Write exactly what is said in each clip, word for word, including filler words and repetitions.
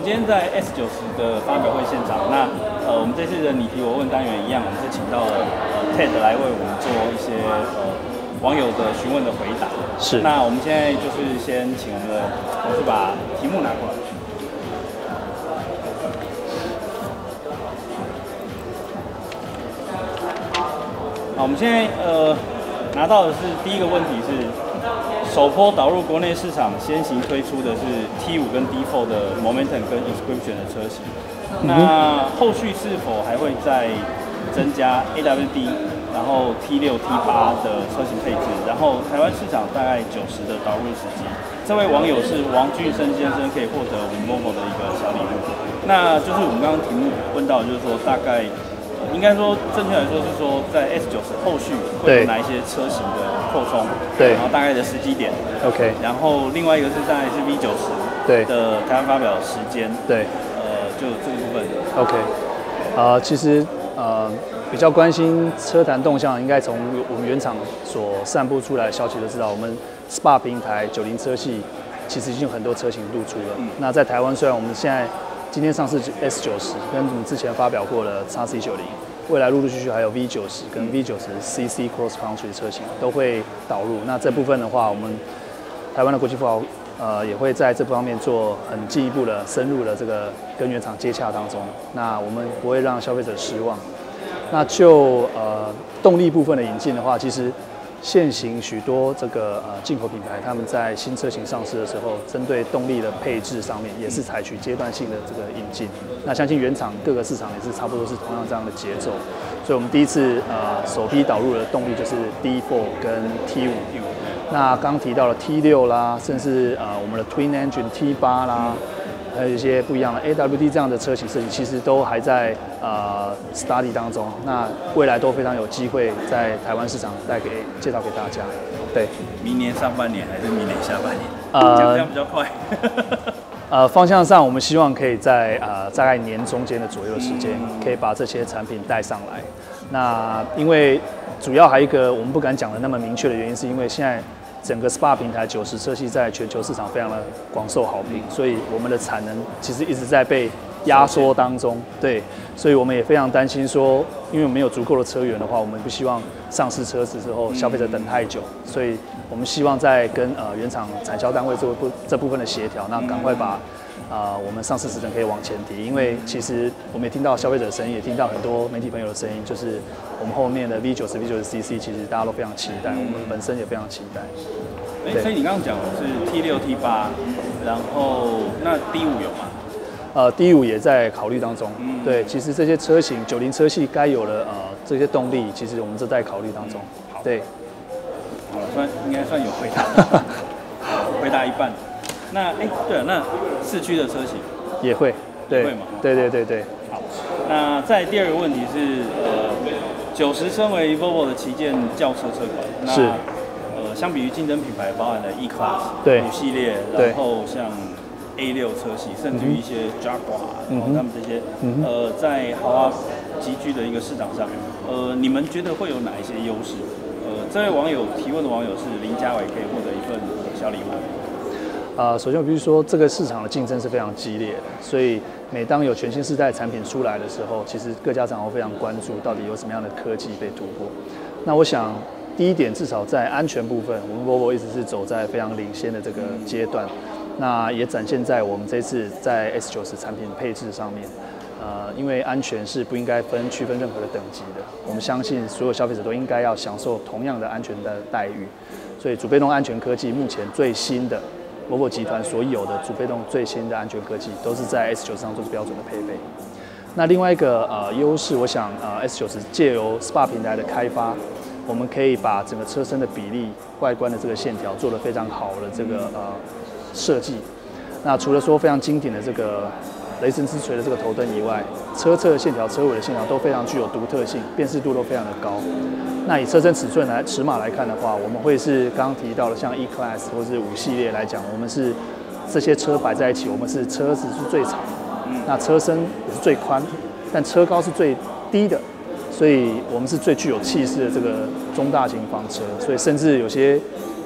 们今天在 S 九十的发表会现场，那呃，我们这次的你提我问单元一样，我们是请到了呃 Ted 来为我们做一些呃网友的询问的回答。 是。 那我们现在就是先请我们的同事把题目拿过来。好，我们现在呃拿到的是第一个问题是。首波导入国内市场，先行推出的是 T 五跟 D 四 的 Momentum 跟 Inscription 的车型。嗯、那后续是否还会再增加 A W D， 然后 T 六、T 八的车型配置？然后台湾市场大概九十的导入时机。这位网友是王俊生先生，可以获得我们 Volvo 的一个小礼物。那就是我们刚刚题目问到，就是说大概。应该说，正确来说是说，在 S 九十后续会有哪一些车型的扩充， 对， 然后大概的时机点 ，OK， 然后另外一个是在是 V 九十对的台湾发表时间， 对， 呃，就这个部分 ，OK， 呃，其实呃比较关心车坛动向，应该从我们原厂所散布出来的消息都知道，我们 S P A 平台九零车系其实已经有很多车型露出了。嗯、那在台湾，虽然我们现在今天上市 S 九十，跟我们之前发表过的 X C 九零，未来陆陆续续还有 V 九十跟 V 九十 C C Cross Country 的车型都会导入。那这部分的话，我们台湾的国际富豪呃也会在这方面做很进一步的深入的这个跟原厂接洽当中。那我们不会让消费者失望。那就呃动力部分的引进的话，其实现行许多这个呃进口品牌，他们在新车型上市的时候，针对动力的配置上面，也是采取阶段性的这个引进。那相信原厂各个市场也是差不多是同样这样的节奏。所以我们第一次呃首批导入的动力就是 D 四 跟 T 五。那刚提到了 T 六 啦，甚至呃我们的 Twin Engine T 八 啦。还有一些不一样的 A W D 这样的车型设计，其实都还在呃 study 当中。那未来都非常有机会在台湾市场带给介绍给大家。对， 明年上半年还是明年下半年？ 呃， 这样比较快。 呃，方向上我们希望可以在呃大概年中间的左右的时间，可以把这些产品带上来。那因为主要还有一个我们不敢讲的那么明确的原因，是因为现在。整个 S P A 平台九十车系在全球市场非常的广受好评，所以我们的产能其实一直在被压缩当中。对，所以我们也非常担心说，因为没有足够的车源的话，我们不希望上市车子之后消费者等太久，所以我们希望在跟呃原厂产销单位做部这部分的协调，那赶快把啊、呃、我们上市时程可以往前提，因为其实我们也听到消费者的声音，也听到很多媒体朋友的声音，就是我们后面的 V 九十、V 九十 C C 其实大家都非常期待，我们本身也非常期待。 哎、欸，所以你刚刚讲的是 T 六、T 八，然后那 D 五有吗？ 呃 ，D 五也在考虑当中。嗯、对，其实这些车型九零车系该有的呃这些动力，其实我们都在考虑当中。嗯、好，对， 好了，算应该算有回答，回答一半。那哎、欸，对了，那四驱的车型也会，对， 会吗？ 对对对对。 好，那再第二个问题是，呃，九十身为 Volvo 的旗舰轿车车款，那是。 呃，相比于竞争品牌，包含了 E-Class 对五系列，然后像 A 六 车系，甚至于一些 Jaguar，、嗯、然后他们这些、嗯、呃在豪华集聚的一个市场上，呃，你们觉得会有哪一些优势？呃，这位网友提问的网友是林家伟，可以获得一份小礼物。 呃，首先我必须说，这个市场的竞争是非常激烈的，所以每当有全新世代产品出来的时候，其实各家厂会非常关注到底有什么样的科技被突破。那我想。第一点，至少在安全部分，我们 Volvo 一直是走在非常领先的这个阶段，那也展现在我们这次在 S 九十产品配置上面。呃，因为安全是不应该分区分任何的等级的，我们相信所有消费者都应该要享受同样的安全的待遇。所以主被动安全科技目前最新的 Volvo 集团所有的主被动最新的安全科技，都是在 S 九十上做标准的配备。那另外一个呃优势，我想呃 S 九十借由 S P A 平台的开发。我们可以把整个车身的比例、外观的这个线条做得非常好的这个呃设计。那除了说非常经典的这个雷神之锤的这个头灯以外，车侧线条、车尾的线条都非常具有独特性，辨识度都非常的高。那以车身尺寸来尺码来看的话，我们会是刚刚提到的像 E-Class 或是五系列来讲，我们是这些车摆在一起，我们是车子是最长，那车身也是最宽，但车高是最低的。所以我们是最具有气势的这个中大型房车，所以甚至有些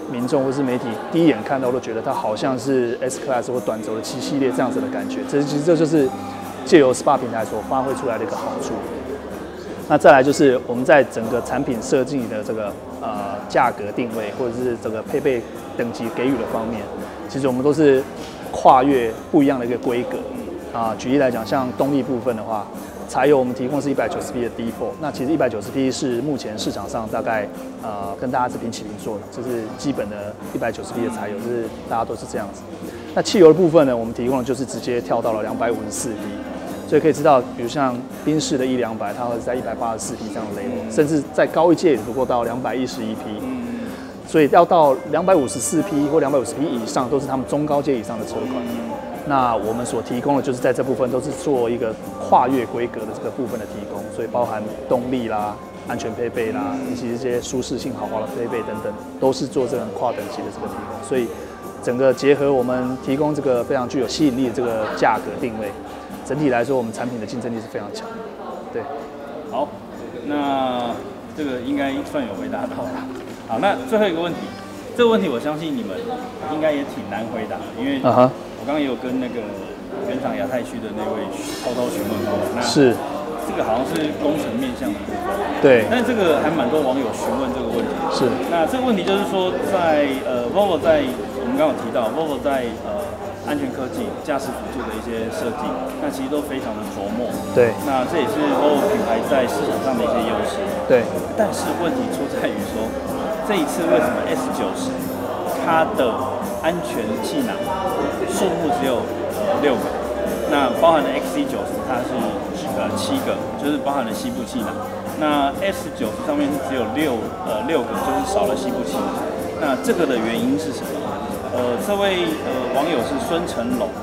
民众或是媒体第一眼看到都觉得它好像是 S Class 或短轴的七系列这样子的感觉。这其实这就是借由 S P A 平台所发挥出来的一个好处。那再来就是我们在整个产品设计的这个呃价格定位，或者是这个配备等级给予的方面，其实我们都是跨越不一样的一个规格啊。举例来讲，像动力部分的话，柴油我们提供是一百九十匹的 D 四， 那其实一百九十匹是目前市场上大概呃跟大家是平起平坐的，这是基本的一百九十匹的柴油，就是大家都是这样子。那汽油的部分呢，我们提供的就是直接跳到了两百五十四匹。所以可以知道，比如像宾士的 E 两百，它会在一百八十四匹这样的 level， 甚至在高一阶也不过到两百一十一匹。所以要到两百五十四匹或两百五十匹以上，都是他们中高阶以上的车款。那我们所提供的就是在这部分都是做一个跨越规格的这个部分的提供，所以包含动力啦、安全配备啦，以及这些舒适性豪华的配备等等，都是做这个跨等级的这个提供。所以整个结合我们提供这个非常具有吸引力的这个价格定位。整体来说，我们产品的竞争力是非常强的。对， 好，那这个应该算有回答到了。好，那最后一个问题，这个问题我相信你们应该也挺难回答的，因为我刚刚也有跟那个原厂亚太区的那位偷偷询问过，那是这个好像是工程面向的部分。 对， 但是这个还蛮多网友询问这个问题。 是， 那这个问题就是说在，在呃 Volvo 在我们刚刚有提到 Volvo 在呃。安全科技、驾驶辅助的一些设计，那其实都非常的琢磨。 对， 那这也是 Volvo 品牌在市场上的一些优势。 对， 但是问题出在于说，这一次为什么 S 九十它的安全气囊数目只有呃六个，那包含了 X C 九十它是呃七个，就是包含了膝部气囊。那 S 九十上面是只有六呃六个，就是少了膝部气囊。那这个的原因是什么？呃，这位呃网友是孙成龙。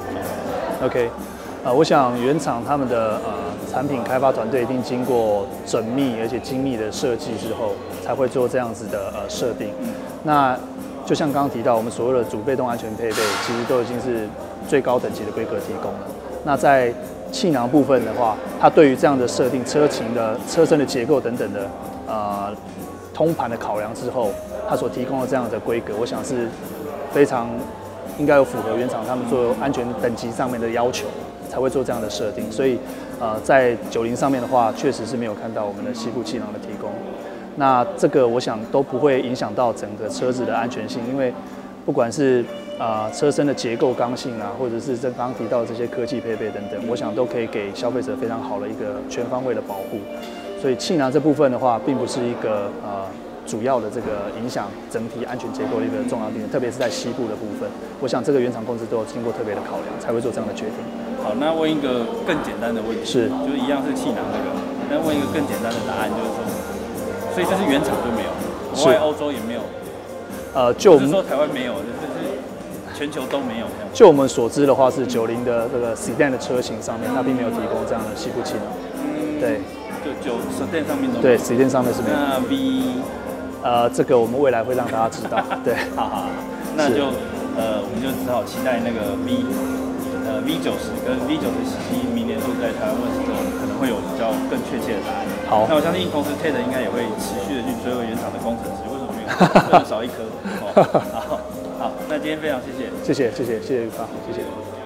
OK， 呃，我想原厂他们的呃产品开发团队一定经过缜密而且精密的设计之后，才会做这样子的呃设定。嗯、那就像刚刚提到，我们所有的主被动安全配备，其实都已经是最高等级的规格提供了。那在气囊部分的话，它对于这样的设定、车型的车身的结构等等的呃通盘的考量之后，它所提供的这样的规格，我想是非常应该有符合原厂他们做安全等级上面的要求，才会做这样的设定。所以，呃，在九零上面的话，确实是没有看到我们的膝部气囊的提供。那这个我想都不会影响到整个车子的安全性，因为不管是呃车身的结构刚性啊，或者是这刚刚提到的这些科技配备等等，我想都可以给消费者非常好的一个全方位的保护。所以气囊这部分的话，并不是一个呃。主要的这个影响整体安全结构的一个重要点，特别是在膝部的部分，我想这个原厂公司都有经过特别的考量，才会做这样的决定。 好，那问一个更简单的问题， 是， 就是一样是气囊那个，那问一个更简单的答案，就是说，所以这是原厂就没有，国外欧洲也没有， 呃，就不是说台湾没有，就是全球都没有这样。 就我们所知的话，是九零的这个 sedan 的车型上面，它并没有提供这样的膝部气囊。嗯，对， 就就 sedan 上面都没有。 对 sedan 上面是没有。 那 V。 呃，这个我们未来会让大家知道。对， 好好，那就呃，我们就只好期待那个 V， 呃 V 九十跟 V 九十 C C 明年度在台湾问世之后，可能会有比较更确切的答案。 好， 那我相信同时 Ted 应该也会持续的去追问原厂的工程师，为什么没有更少一颗？哦，好，好，那今天非常谢谢， 谢谢，谢谢，谢谢玉芳，谢谢。